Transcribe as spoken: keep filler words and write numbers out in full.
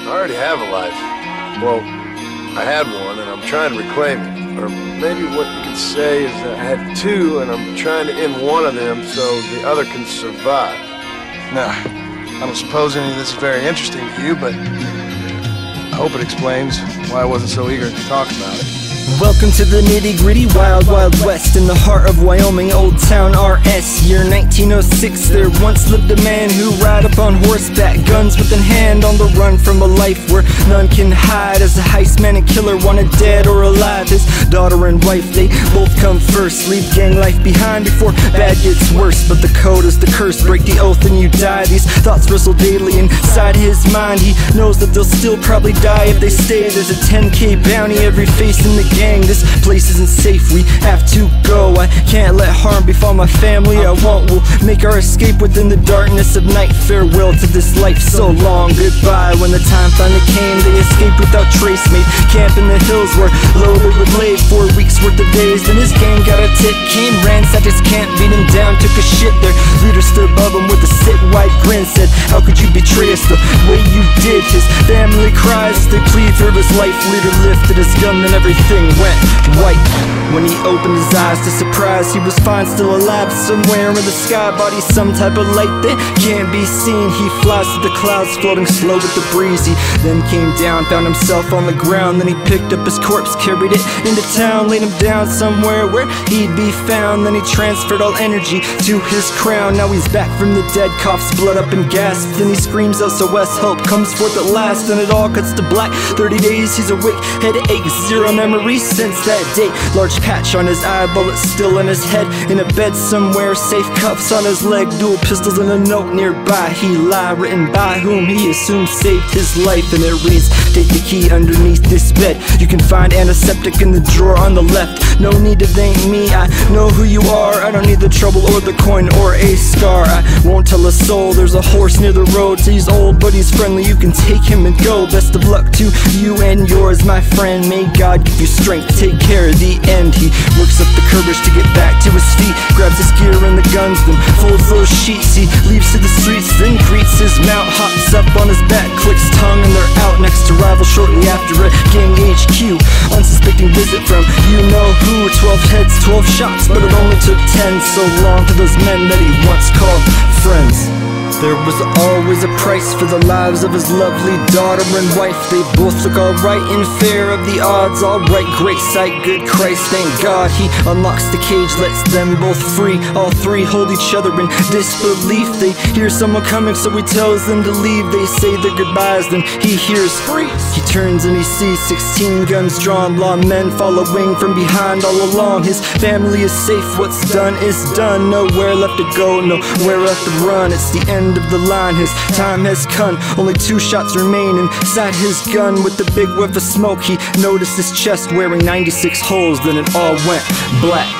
I already have a life. Well, I had one, and I'm trying to reclaim it. Or maybe what you could say is that I had two, and I'm trying to end one of them so the other can survive. Now, I don't suppose any of this is very interesting to you, but I hope it explains why I wasn't so eager to talk about it. Welcome to the nitty-gritty wild, wild west in the heart of Wyoming, Old Town R S. Year nineteen oh six, there once lived a man who ride upon horseback, guns within hand, on the run from a life where none can hide. As a heist man and killer, wanted dead or alive. His daughter and wife, they both come first. Leave gang life behind before bad gets worse. But the code is the curse, break the oath and you die. These thoughts wrestle daily inside his mind. He knows that they'll still probably die if they stay. There's a ten K bounty every face in the gang. This place isn't safe, we have to go. I can't let harm befall my family. I won't, we'll make our escape within the darkness of night. Farewell to this life, so long, goodbye. When the time finally came, they escaped without trace. Made camp in the hills where low they would lay. Four weeks worth of days, then his gang got a tip. Came, ransacked his camp, beat him down, took a shit. Their leader stood above him with a sick wide grin. Said, how could you betray us the way you did? His family cries as they plead for his life. Leader lifted his gun, then everything went white. When he opened his eyes to surprise, he was fine, still alive. Somewhere in the sky, body some type of light that can't be seen. He flies through the clouds, floating slow with the breeze. He then came down, found himself on the ground. Then he picked up his corpse, carried it into town, laid him down somewhere where he'd be found. Then he transferred all energy to his crown. Now he's back from the dead, coughs blood up and gasps. Then he screams S O S, help comes forth at last. Then it all cuts to black, thirty days he's awake, headache, zero memory since that day. Large patch on his eye, bullets still in his head. In a bed somewhere, safe cuffs on his leg, dual pistols and a note nearby. He lie, written by whom he assumed saved his life. And it reads, take the key underneath this bed. You can find antiseptic in the drawer on the left. No need to thank me, I know who you are. I don't need the trouble or the coin or a scar. I won't tell a soul there's a horse near the road. He's old but he's friendly, you can take him and go. Best of luck to you and yours, my friend. May God give you strength, take care of the end. He works up the courage to get back to his feet, grabs his gear and the guns, then folds those sheets. He leaves to the streets, then greets his mount, hops up on his back, clicks tongue, and they're out next to rival shortly after a gang H Q. Unsuspecting visit from you know who. Twelve heads, twelve shots, but it only took ten. So long to those men that he once called friends. There was always a price for the lives of his lovely daughter and wife. They both look alright and fair of the odds. Alright, great sight, good Christ, thank God. He unlocks the cage, lets them both free. All three hold each other in disbelief. They hear someone coming, so he tells them to leave. They say their goodbyes, then he hears freeze. He turns and he sees sixteen guns drawn, lawmen following from behind all along. His family is safe, what's done is done. Nowhere left to go, nowhere left to run. It's the end of the line, his time has come. Only two shots remain inside his gun. With the big whiff of smoke, he noticed his chest wearing ninety-six holes. Then it all went black.